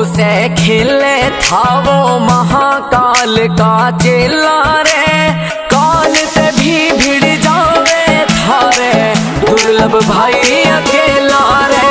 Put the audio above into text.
से खेले था वो महाकाल का चेला रे। काल ते भी भिड़ जावे थारे दुर्लभ भाई अकेला रे।